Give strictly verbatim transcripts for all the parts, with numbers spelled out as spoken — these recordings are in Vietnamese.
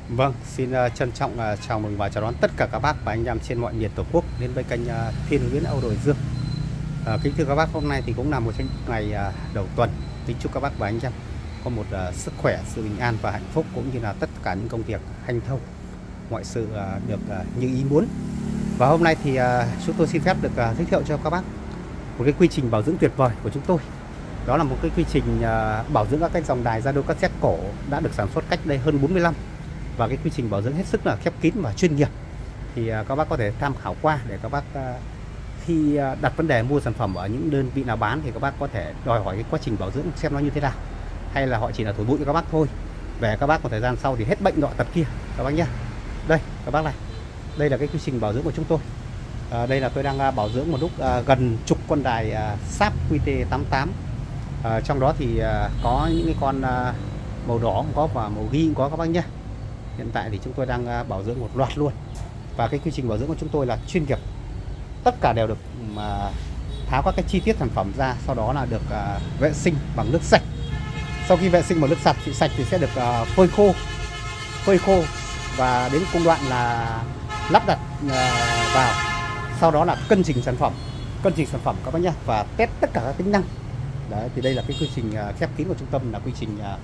Vâng, xin uh, trân trọng uh, chào mừng và chào đón tất cả các bác và anh em trên mọi miền Tổ quốc đến với kênh uh, Thiên Huyễn Auto Hải Dương. Uh, kính thưa các bác, hôm nay thì cũng là một trong những ngày uh, đầu tuần. Kính chúc các bác và anh em có một uh, sức khỏe, sự bình an và hạnh phúc, cũng như là tất cả những công việc hanh thông, mọi sự uh, được uh, như ý muốn. Và hôm nay thì uh, chúng tôi xin phép được uh, giới thiệu cho các bác một cái quy trình bảo dưỡng tuyệt vời của chúng tôi. Đó là một cái quy trình uh, bảo dưỡng các cái dòng đài radio cassette cổ đã được sản xuất cách đây hơn bốn mươi năm. Và cái quy trình bảo dưỡng hết sức là khép kín và chuyên nghiệp. Thì uh, các bác có thể tham khảo qua để các bác uh, khi uh, đặt vấn đề mua sản phẩm ở những đơn vị nào bán thì các bác có thể đòi hỏi cái quá trình bảo dưỡng xem nó như thế nào, hay là họ chỉ là thổi bụi cho các bác thôi. Về các bác một thời gian sau thì hết bệnh nọ tật kia các bác nhé. Đây các bác này, đây là cái quy trình bảo dưỡng của chúng tôi. uh, Đây là tôi đang uh, bảo dưỡng một lúc uh, gần chục con đài uh, sáp Q T tám tám. uh, Trong đó thì uh, có những cái con uh, màu đỏ cũng có và màu ghi cũng có các bác nhé. Hiện tại thì chúng tôi đang bảo dưỡng một loạt luôn. Và cái quy trình bảo dưỡng của chúng tôi là chuyên nghiệp. Tất cả đều được mà tháo các cái chi tiết sản phẩm ra, sau đó là được uh, vệ sinh bằng nước sạch. Sau khi vệ sinh bằng nước sạch thì sạch thì sẽ được uh, phơi khô, phơi khô và đến công đoạn là lắp đặt uh, vào. Sau đó là cân chỉnh sản phẩm, cân chỉnh sản phẩm các bác nhé, và test tất cả các tính năng. Đấy, thì đây là cái quy trình uh, khép kín của trung tâm, là quy trình uh,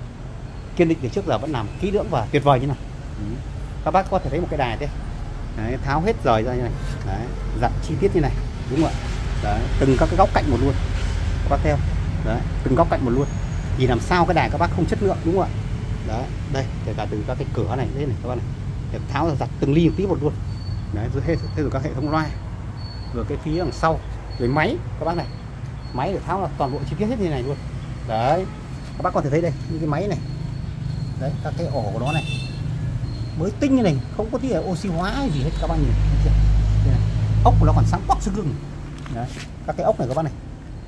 kiên định từ trước giờ vẫn làm kỹ lưỡng và tuyệt vời như này. Ừ. Các bác có thể thấy một cái đài thế. Đấy, tháo hết rời ra như này. Đấy, dặn chi tiết như này, đúng không ạ? Đấy, từng các cái góc cạnh một luôn. Các bác theo. Đấy, từng góc cạnh một luôn. Vì làm sao cái đài các bác không chất lượng, đúng không ạ? Đấy, đây, kể cả từ các cái cửa này thế này các bác này. Để tháo ra giặt từng ly một tí một luôn. Đấy, rồi hết rồi các hệ thống loa. Rồi cái phía đằng sau, rồi máy các bác này. Máy để tháo là toàn bộ chi tiết hết như này luôn. Đấy. Các bác có thể thấy đây, những cái máy này. Đấy, các cái ổ của nó này mới tinh như này, không có tí là oxy hóa hay gì hết các bác nhìn. Đây, ốc của nó còn sáng quắc sưng lưng. Đấy, các cái ốc này các bác này.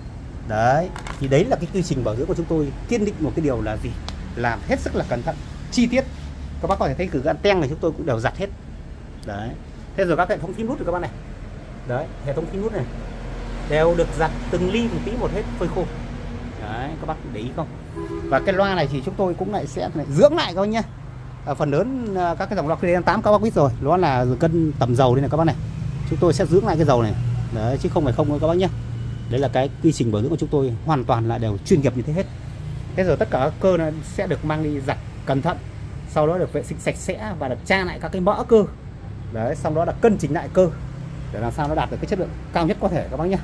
Đấy, thì đấy là cái quy trình bảo dưỡng của chúng tôi, kiên định một cái điều là gì? Làm hết sức là cẩn thận, chi tiết. Các bác có thể thấy từ gan teng này chúng tôi cũng đều giặt hết. Đấy. Thế rồi các hệ thống phím nút rồi các bác này. Đấy, hệ thống phím nút này đều được giặt từng ly một tí một hết, phơi khô. Đấy, các bác để ý không? Và cái loa này thì chúng tôi cũng lại sẽ lại dưỡng lại các bác nhé. À, phần lớn các cái dòng loa Q T tám các bác biết rồi, nó là cân tầm dầu đây này các bác này. Chúng tôi sẽ dưỡng lại cái dầu này. Đấy, chứ không phải không đâu các bác nhé. Đấy là cái quy trình bảo dưỡng của chúng tôi, hoàn toàn là đều chuyên nghiệp như thế hết. Thế rồi tất cả các cơ này sẽ được mang đi giặt cẩn thận, sau đó được vệ sinh sạch sẽ và được tra lại các cái mỡ cơ. Đấy, sau đó là cân chỉnh lại cơ để làm sao nó đạt được cái chất lượng cao nhất có thể các bác nhé.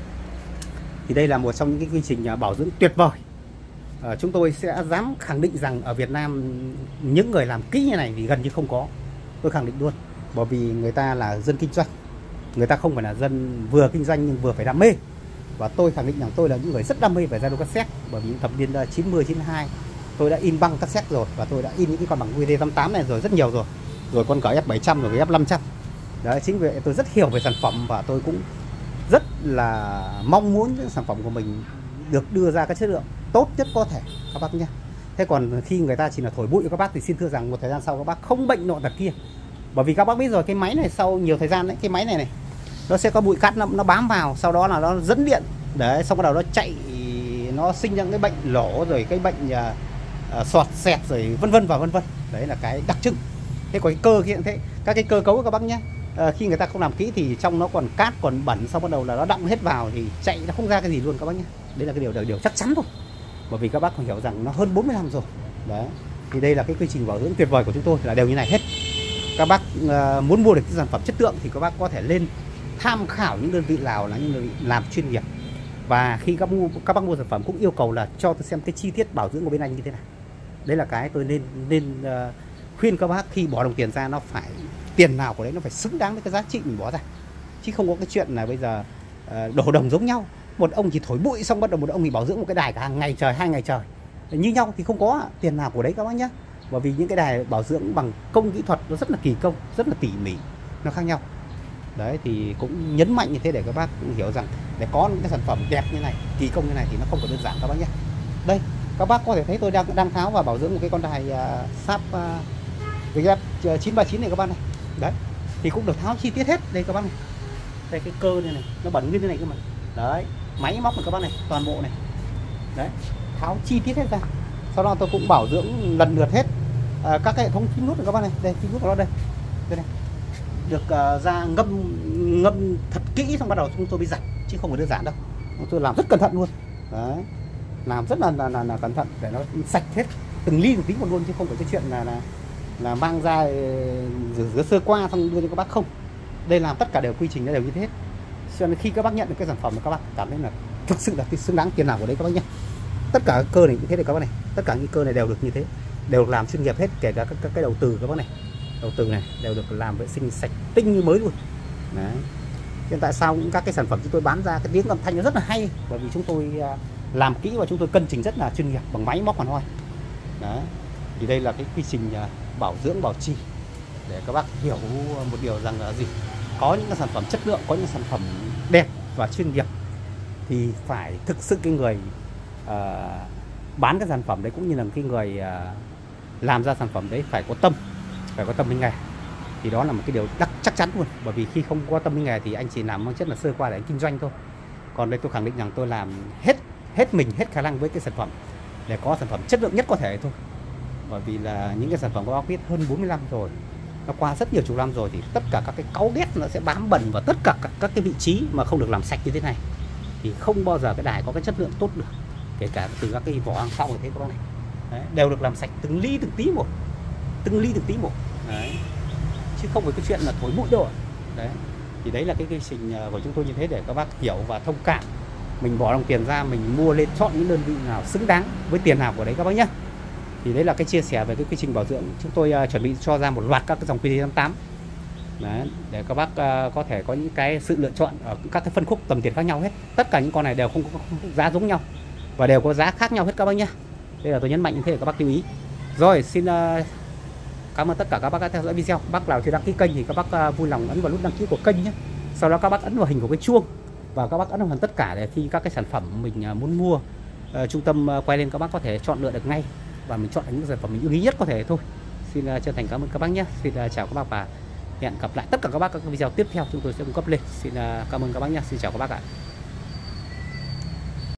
Thì đây là một trong những cái quy trình bảo dưỡng tuyệt vời. À, chúng tôi sẽ dám khẳng định rằng ở Việt Nam những người làm kỹ như này thì gần như không có. Tôi khẳng định luôn, bởi vì người ta là dân kinh doanh, người ta không phải là dân vừa kinh doanh nhưng vừa phải đam mê. Và tôi khẳng định rằng tôi là những người rất đam mê về radio cassette, bởi vì thập niên chín mươi chín mươi hai tôi đã in băng cassette rồi, và tôi đã in những cái con bằng Q T tám tám này rồi rất nhiều rồi, rồi con cả F bảy trăm rồi, F năm trăm. Đấy, chính vì vậy tôi rất hiểu về sản phẩm, và tôi cũng rất là mong muốn những sản phẩm của mình được đưa ra cái chất lượng tốt nhất có thể các bác nhé. Thế còn khi người ta chỉ là thổi bụi cho các bác thì xin thưa rằng một thời gian sau các bác không bệnh nọ tật kia. Bởi vì các bác biết rồi, cái máy này sau nhiều thời gian đấy, cái máy này này nó sẽ có bụi cát nó, nó bám vào, sau đó là nó dẫn điện. Đấy, xong bắt đầu nó chạy, nó sinh ra cái bệnh lỗ, rồi cái bệnh uh, uh, sọt xẹt rồi vân vân và vân vân. Đấy là cái đặc trưng. Thế còn cái cơ kia thế, các cái cơ cấu của các bác nhé. À, khi người ta không làm kỹ thì trong nó còn cát còn bẩn, sau bắt đầu là nó đọng hết vào thì chạy nó không ra cái gì luôn các bác nhé. Đấy là cái điều điều chắc chắn thôi, bởi vì các bác còn hiểu rằng nó hơn bốn mươi năm rồi. Đấy, thì đây là cái quy trình bảo dưỡng tuyệt vời của chúng tôi là đều như này hết. Các bác uh, muốn mua được cái sản phẩm chất lượng thì các bác có thể lên tham khảo những đơn vị nào là những đơn vị làm chuyên nghiệp. Và khi các mua các bác mua sản phẩm cũng yêu cầu là cho tôi xem cái chi tiết bảo dưỡng của bên anh như thế nào. Đấy là cái tôi nên nên uh, khuyên các bác, khi bỏ đồng tiền ra nó phải, tiền nào của đấy nó phải xứng đáng với cái giá trị mình bỏ ra, chứ không có cái chuyện là bây giờ uh, đổ đồng giống nhau. Một ông chỉ thổi bụi xong bắt đầu một ông thì bảo dưỡng một cái đài cả hàng ngày trời, hai ngày trời như nhau thì không có tiền nào của đấy các bác nhé. Bởi vì những cái đài bảo dưỡng bằng công kỹ thuật nó rất là kỳ công, rất là tỉ mỉ, nó khác nhau. Đấy, thì cũng nhấn mạnh như thế để các bác cũng hiểu rằng để có những cái sản phẩm đẹp như này, kỳ công như này thì nó không phải đơn giản các bác nhé. Đây, các bác có thể thấy tôi đang đang tháo và bảo dưỡng một cái con đài uh, sáp uh, chín ba chín này các bác này. Đấy, thì cũng được tháo chi tiết hết đây các bác này. Đây cái cơ này này, nó bẩn nguyên thế này cơ mà. Đấy, máy móc này các bác này, toàn bộ này. Đấy, tháo chi tiết hết ra. Sau đó tôi cũng bảo dưỡng lần lượt hết. à, các cái hệ thống phím nút này các bác này, đây phím nút của nó đây, đây này, được uh, ra ngâm ngâm thật kỹ xong bắt đầu chúng tôi mới giặt, chứ không phải đơn giản đâu. Chúng tôi làm rất cẩn thận luôn, đấy, làm rất là là, là, là cẩn thận để nó sạch hết từng ly từng tí một luôn, chứ không phải cái chuyện là là, là mang ra rửa, rửa sơ qua xong đưa cho các bác không. Đây làm tất cả đều quy trình đều như thế hết. Cho nên khi các bác nhận được cái sản phẩm mà các bác cảm thấy là thực sự là xứng đáng tiền nào của đấy các bác nhé. Tất cả cơ này như thế này các bác này, tất cả những cơ này đều được như thế, đều làm chuyên nghiệp hết, kể cả các, các cái đầu từ các bác này, đầu từ này đều được làm vệ sinh sạch tinh như mới luôn. Đấy. Hiện tại sao những các cái sản phẩm chúng tôi bán ra cái tiếng âm thanh nó rất là hay, bởi vì chúng tôi làm kỹ và chúng tôi cân chỉnh rất là chuyên nghiệp bằng máy móc hoàn hoi. Đấy. Thì đây là cái quy trình bảo dưỡng bảo trì để các bác hiểu một điều rằng là gì, có những cái sản phẩm chất lượng, có những sản phẩm đẹp và chuyên nghiệp thì phải thực sự cái người uh, bán cái sản phẩm đấy cũng như là cái người uh, làm ra sản phẩm đấy phải có tâm, phải có tâm với nghề. Thì đó là một cái điều đắc chắc chắn luôn, bởi vì khi không có tâm với nghề thì anh chỉ làm mang chất là sơ qua để anh kinh doanh thôi. Còn đây tôi khẳng định rằng tôi làm hết hết mình, hết khả năng với cái sản phẩm để có sản phẩm chất lượng nhất có thể thôi. Bởi vì là những cái sản phẩm của bác biết hơn bốn mươi năm rồi, nó qua rất nhiều chục năm rồi, thì tất cả các cái cáu ghét nó sẽ bám bẩn vào tất cả các, các cái vị trí mà không được làm sạch như thế này thì không bao giờ cái đài có cái chất lượng tốt được. Kể cả từ các cái vỏ hàng sau như thế các bác này, đấy, đều được làm sạch từng ly từng tí một, từng ly từng tí một, đấy, chứ không phải cái chuyện là thổi bụi đâu. Đấy, thì đấy là cái quy trình của chúng tôi như thế để các bác hiểu và thông cảm. Mình bỏ đồng tiền ra, mình mua lên chọn những đơn vị nào xứng đáng với tiền nào của đấy các bác nhé. Thì đấy là cái chia sẻ về cái quy trình bảo dưỡng. Chúng tôi uh, chuẩn bị cho ra một loạt các cái dòng Q T tám tám đấy, để các bác uh, có thể có những cái sự lựa chọn ở các cái phân khúc tầm tiền khác nhau hết. Tất cả những con này đều không có giá giống nhau và đều có giá khác nhau hết các bác nhé. Đây là tôi nhấn mạnh như thế để các bác lưu ý. Rồi, xin uh, cảm ơn tất cả các bác đã theo dõi video. Bác nào chưa đăng ký kênh thì các bác uh, vui lòng ấn vào nút đăng ký của kênh nhé. Sau đó các bác ấn vào hình của cái chuông và các bác ấn vào tất cả để khi các cái sản phẩm mình uh, muốn mua, uh, trung tâm uh, quay lên các bác có thể chọn lựa được ngay và mình chọn những sản phẩm mình ưng ý nhất có thể thôi. Xin uh, chân thành cảm ơn các bác nhé. Xin uh, chào các bác và hẹn gặp lại tất cả các bác các video tiếp theo chúng tôi sẽ cung cấp lên. Xin uh, cảm ơn các bác nhé. Xin chào các bác ạ.